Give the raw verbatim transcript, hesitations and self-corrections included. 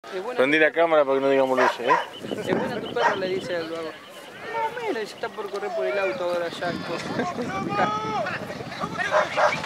Es buena Prendí tu la cámara para que no digamos luces, ¿eh? perro, es buena tu perro, le dice al vago. Más o menos, está por correr por el auto ahora ya. Mirá.